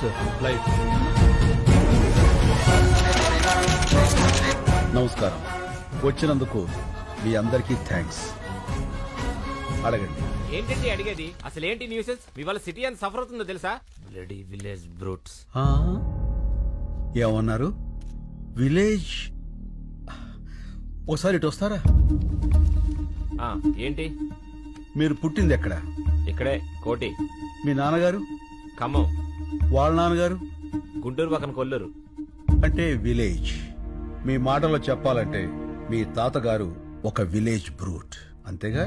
Sir light. నమస్కారం. వచ్చినందుకు మీ అందరికీ థ్యాంక్స్. అడగండి. ఏంటండి అడిగేది? అసలు ఏంటి న్యూసెన్స్? మీ వాళ్ళ సిటీ అని సఫర్ అవుతుందో తెలుసా? Bloody village brutes. ఏమన్నారు? విలేజ్? ఒకసారి ఇటు వస్తారా? ఏంటి? మీరు పుట్టింది ఎక్కడ? ఇక్కడే, కోటి. మీ నాన్నగారు? ఖమ్మం. వాళ్ళ నాన్నగారు? గుంటూరు పక్కన కొల్లూరు. అంటే విలేజ్. మీ మాటలో చెప్పాలంటే మీ తాతగారు ఒక విలేజ్ బ్రూట్, అంతేగా?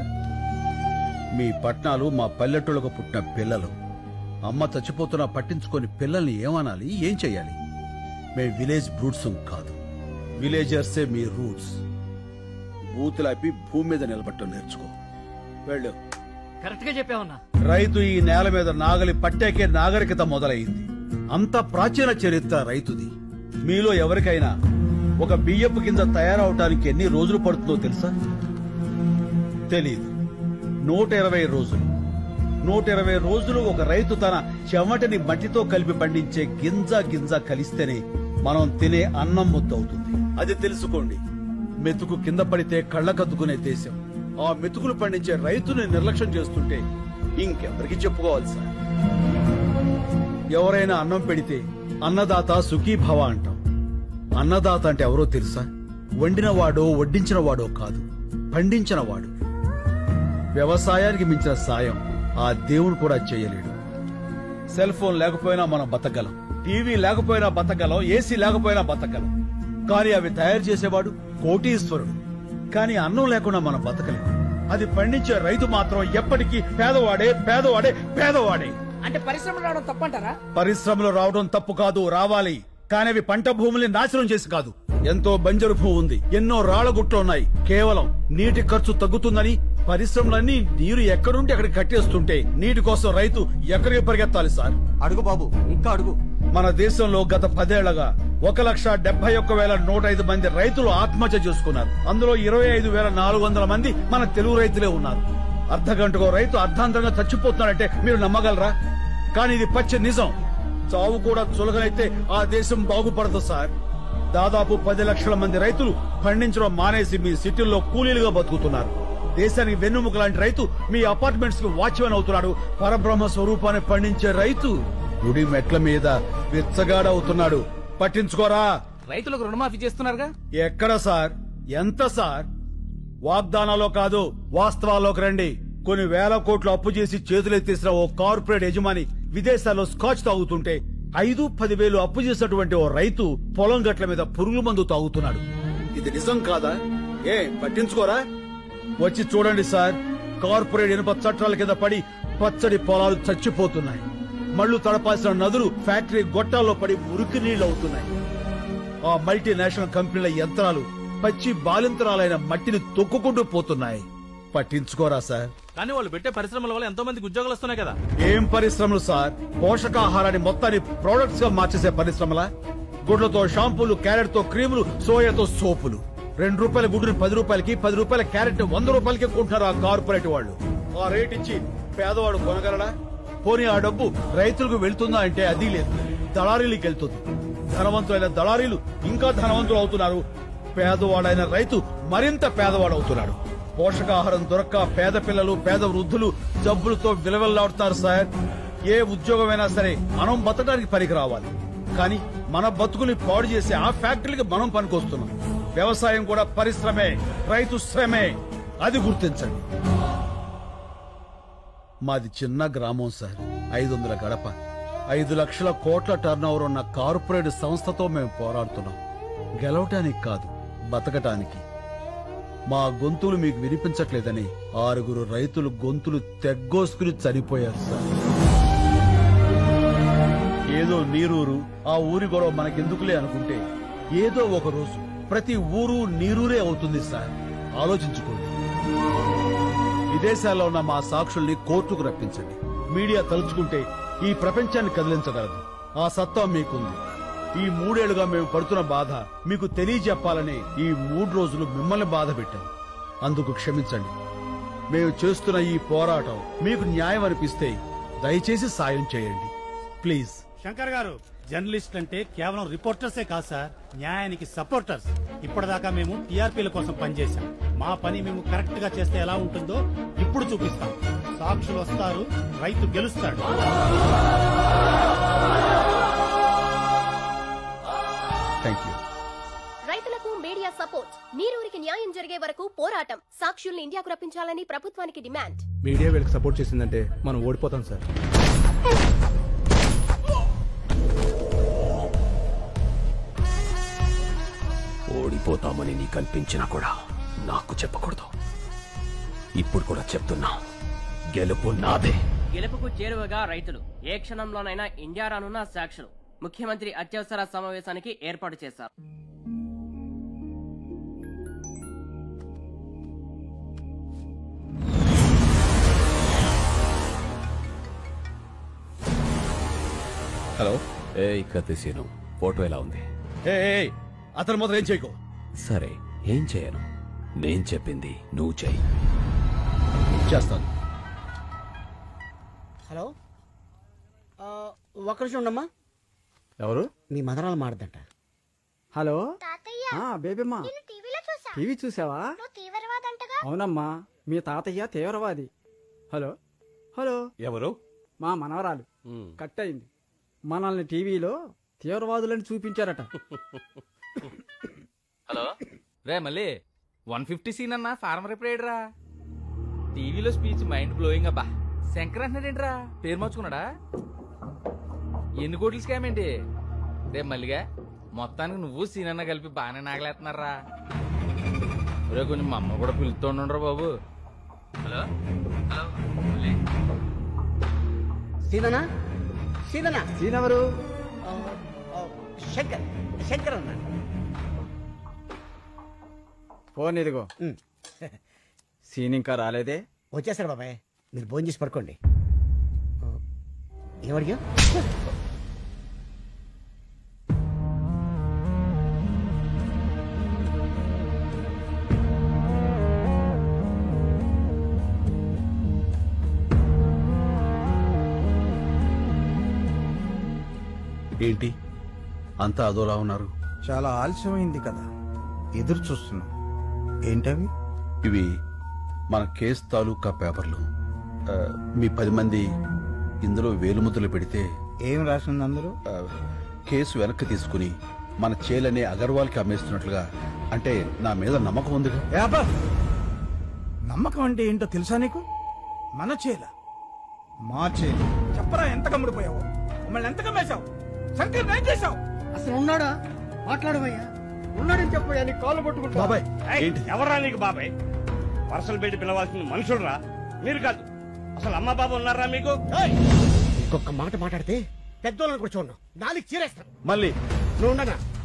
మీ పట్నాలు మా పల్లెటూళ్ళకు పుట్టిన పిల్లలు. అమ్మ చచ్చిపోతున్నా పట్టించుకొని పిల్లల్ని ఏమనాలి, ఏం చెయ్యాలి? మే విలేజ్ బ్రూట్స్ కాదు, విలేజర్సే మీ రూట్స్. బూతులాపి భూమి మీద నిలబట్టం నేర్చుకో. వెళ్ళు. కరెక్ట్ గా చెప్పావన్నా. రైతు ఈ నేల మీద నాగలి పట్టాకే నాగరికత మొదలైంది. అంత ప్రాచీన చరిత్ర రైతుది. మీలో ఎవరికైనా ఒక బియ్యపు కింద తయారవటానికి ఎన్ని రోజులు పడుతుందో తెలుసా? తెలీదు. 120 రోజులు. 120 రోజులు ఒక రైతు తన చెమటని మట్టితో కలిపి పండించే గింజ గింజ కలిస్తేనే మనం తినే అన్నం ముద్దవుతుంది. అది తెలుసుకోండి. మెతుకు కింద పడితే కళ్ళకద్దుకునే దేశం. ఆ మెతుకులు పండించే రైతుని నిర్లక్ష్యం చేస్తుంటే ఇంకెవరికి చెప్పుకోవాలి సార్? ఎవరైనా అన్నం పెడితే అన్నదాత సుఖీభవ అంటాం. అన్నదాత అంటే ఎవరో తెలుసా? వండినవాడో వడ్డించినవాడో కాదు, పండించినవాడు. వ్యవసాయానికి మించిన సాయం ఆ దేవుడు కూడా చేయలేడు. సెల్ ఫోన్ లేకపోయినా మనం బతకగలం, టీవీ లేకపోయినా బతకగలం, ఏసీ లేకపోయినా బతకగలం. కానీ అవి తయారు చేసేవాడు కోటీశ్వరుడు. కానీ అన్నం లేకుండా మనం బతకలేము. అది పండించే రైతు మాత్రం ఎప్పటికీ పేదవాడే పేదవాడే పేదవాడే. అంటే పరిశ్రమలు రావడం తప్పంటారా? పరిశ్రమలు రావడం తప్పు కాదు, రావాలి. కానీ అవి పంట భూముల్ని నాశనం చేసి కాదు. ఎంతో బంజరు భూమి ఉంది, ఎన్నో రాళ్లగుట్లు ఉన్నాయి. కేవలం నీటి ఖర్చు తగ్గుతుందని పరిశ్రమలన్నీ నీరు ఎక్కడుంటే అక్కడికి కట్టేస్తుంటే నీటి కోసం రైతు ఎక్కడికి పరిగెత్తాలి సార్? అడుగు బాబు, ఇంకా అడుగు. మన దేశంలో గత 10 ఏళ్లగా 1,71,105 మంది రైతులు ఆత్మహత్య చేసుకున్నారు. అందులో 25,400 మంది మన తెలుగు రైతులే ఉన్నారు. అర్ధగంటకో రైతు అర్ధాంతరంగా చచ్చిపోతున్నాడంటే మీరు నమ్మగలరా? కానీ ఇది పచ్చి నిజం. చావు కూడా చులకనైతే ఆ దేశం బాగుపడదు సార్. దాదాపు 10 లక్షల మంది రైతులు పండించడం మానేసి మీ సిటీల్లో కూలీలుగా బతుకుతున్నారు. దేశానికి వెన్నుముక లాంటి రైతు మీ అపార్ట్మెంట్స్ కి వాచ్మెన్ అవుతున్నాడు. పరబ్రహ్మ స్వరూపాన్ని పండించే రైతు గుడి మెట్ల మీద విచ్చగాడవుతున్నాడు. పట్టించుకోరా? రైతులకు రుణమాఫీ చేస్తున్నారుగా. ఎక్కడ సార్? ఎంత సార్? వాగ్దానాల్లో కాదు, వాస్తవాల్లోకి రండి. కొన్ని వేల కోట్లు అప్పు చేసి చేతులెత్తేసిన ఓ కార్పొరేట్ యజమాని విదేశాల్లో స్కాచ్ తాగుతుంటే 5-10 వేలు అప్పు చేసినటువంటి ఓ రైతు పొలం గట్ల మీద పురుగుల మందు తాగుతున్నాడు. ఇది నిజం కాదా? పట్టించుకోరా? వచ్చి చూడండి సార్. కార్పొరేట్ ఇనుప చట్టాల కింద పడి పచ్చడి పొలాలు చచ్చిపోతున్నాయి. మళ్లు తడపాల్సిన నదులు ఫ్యాక్టరీ గొట్టాల్లో పడి మురికి నీళ్లు అవుతున్నాయి. ఆ మల్టీనేషనల్ కంపెనీల యంత్రాలు పచ్చి బాలింతరాలైన మట్టిని తొక్కుకుంటూ పోతున్నాయి. పట్టించుకోరా సార్? కానీ వాళ్ళు పెట్టే పరిశ్రమల వల్ల ఎంతో మందికి ఉద్యోగాలు వస్తున్నాయి కదా. ఏం పరిశ్రమలు సార్? పోషకాహారాన్ని మొత్తాన్ని ప్రొడక్ట్స్ గా మార్చేసే పరిశ్రమల. గుడ్లతో షాంపూలు, క్యారెట్ తో క్రీములు, సోయాతో సోపులు. 2 రూపాయల గుడ్డుని 10 రూపాయలకి, 10 రూపాయల క్యారెట్ 100 రూపాయలకి కొంటున్నారు ఆ కార్పొరేట్ వాళ్ళు. ఆ రేట్ ఇచ్చి పేదవాడు కొనగలడా? పోనీ ఆ డబ్బు రైతులకు వెళ్తుందా అంటే అది లేదు, దళారీలకు వెళ్తుంది. ధనవంతులైన దళారీలు ఇంకా ధనవంతులు అవుతున్నారు. పేదవాడైన రైతు మరింత పేదవాడవుతున్నాడు. పోషకాహారం దొరక్క పేద పిల్లలు, పేద వృద్ధులు జబ్బులతో విలవెల్లాడుతున్నారు సార్. ఏ ఉద్యోగమైనా సరే మనం బతకడానికి పనికి రావాలి. కానీ మన బతుకుని పాడు చేసి ఆ ఫ్యాక్టరీకి మనం పనికొస్తున్నాం. వ్యవసాయం కూడా పరిశ్రమే, రైతు శ్రమే. అది గుర్తించండి. మాది చిన్న గ్రామం సార్. 500 గడప, 5 లక్షల కోట్ల టర్నోవర్ ఉన్న కార్పొరేట్ సంస్థతో మేము పోరాడుతున్నాం. గెలవటానికి కాదు, బతకటానికి. మా గొంతులు మీకు వినిపించట్లేదని 6 రైతులు గొంతులు తెగ్గోసుకుని చనిపోయారు సార్. ఏదో నీరూరు, ఆ ఊరి గొడవ మనకెందుకులే అనుకుంటే ఏదో ఒక రోజు ప్రతి ఊరు నీరూరే అవుతుంది సార్. ఆలోచించుకోండి. విదేశాల్లో ఉన్న మా సాక్షుల్ని కోర్టుకు రప్పించండి. మీడియా తలుచుకుంటే ఈ ప్రపంచాన్ని కదిలించగలదు. ఆ సత్తా మీకుంది. ఈ 3 ఏళ్లుగా మేము పడుతున్న బాధ మీకు తెలియజెప్పాలని ఈ 3 రోజులు మిమ్మల్ని బాధ పెట్టాం. అందుకు క్షమించండి. మేము చేస్తున్న ఈ పోరాటం మీకు న్యాయం అనిపిస్తే దయచేసి సాయం చేయండి ప్లీజ్. శంకర్ గారు, జర్నలిస్ట్ అంటే కేవలం రిపోర్టర్సే కాదు సార్, న్యాయానికి సపోర్టర్స్. ఇప్పటిదాకా మేము టీఆర్పీల కోసం పనిచేశాం. మా పని మేము కరెక్ట్ గా చేస్తే ఎలా ఉంటుందో ఇప్పుడు చూపిస్తాం. సాక్షులు వస్తారు, రైతు గెలుస్తాడు. Thank you. రైతులకు మీడియా సపోర్ట్. నీరూరికి న్యాయం జరిగే వరకు పోరాటం. సాక్షుల్ని ఇండియాకు రప్పించాలని ప్రభుత్వానికి డిమాండ్. మీడియా వీళ్ళకి సపోర్ట్ చేసిందంటే మనం ఓడిపోతాం సార్. ఓడిపోతామని నీకు అనిపించినా కూడా నాకు చెప్పకూడదు. ఇప్పుడు కూడా చెప్తున్నా, గెలుపు నాదే. గెలుపుకు చేరువగా రైతులు. ఏ క్షణంలోనైనా ఇండియా రానున్న సాక్షులు. ముఖ్యమంత్రి అత్యవసర సమావేశానికి ఏర్పాటు చేశారు. హలో. ఏయ్ కత్తిసీను, ఫోటో ఎలా ఉంది? అతను మాత్రం ఏం చేయకు. సరే, ఏం చేయను. నేను చెప్పింది నువ్వు చెయ్యి. చేస్తాను. హలో, ఒక్క నిమిషం ఉండమ్మా. ఎవరు? మీ మదరాలు మాడదంట. హలో బేబీమ్మా, టీవీ చూసావా? అవునమ్మా, మీ తాతయ్య తీవ్రవాది. హలో హలో, ఎవరు? మా మనవరాలు కట్ అయింది. మనల్ని టీవీలో తీవ్రవాదులని చూపించారట. హలో రే మళ్ళీ 150 సీన్ అన్నా ఫార్మర్ ఎప్పుడేడ్రా? టీవీలో స్పీచ్ మైండ్ బ్లోయింగ్ అబ్బా. శంకర్ అంటున్నాడేంట్రా? పేరు మార్చుకున్నాడా? ఎన్ని కోట్ల స్కామ్ ఏంటి రే మల్లిగా? మొత్తానికి నువ్వు సీన్ అన్న కలిపి బాగానే నాగలేస్తున్నారా? రే కొంచెం మా అమ్మ కూడా పిలుస్తూ ఉండ్రా బాబు. హలో హలో సీననా? సీననా? సీనెవరు? శంకర్. శంకర్ అన్నా. ఫోన్ ఇదిగో. సీన్ ఇంకా రాలేదే? వచ్చేసారు బాబాయ్, మీరు భోజనం చేసి పడుకోండి. ఏమడిగా? ఏంటి అంతా అదోలా ఉన్నారు? చాలా ఆలస్యమైంది కదా, ఎదురు చూస్తున్నాం. ఏంటవి? ఇవి మన కేసు తాలూకా పేపర్లు. మీ 10 మంది ఇందులో వేలుముద్రలు పెడితే ఏం రాసింది అందులో? కేసు వెనక్కి తీసుకుని మన చేలనే అగర్వాల్కి అమ్మేస్తున్నట్లుగా. అంటే నా మీద నమ్మకం ఉందిగా. నమ్మకం అంటే ఏంటో తెలుసా నీకు? మన చేల, మా చేల. చెప్పరా, ఎంత కమ్ముడిపోయావు? మమ్మల్ని ఎంత కమ్మేశావు? శంకర్ ఏం చేశావు? అసలు ఉన్నాడా? మాట్లాడవయ్యా. ఉన్నాడని చెప్పయ్యా, నీ కాళ్ళు పట్టుకుంటా. బాబాయ్ ఏంటి? ఎవరా నీకు బాబాయ్? వరుసలు పెట్టి పిలవాల్సిన మనుషులరా మీరు కాదు. అసలు అమ్మ బాబు ఉన్నారా మీకు? ఇంకొక మాట మాట్లాడితే పెద్దోళ్ళని కూడా చూడను. నాలుగు చీరేస్తాను. మళ్ళీ నువ్వు ఉండనా?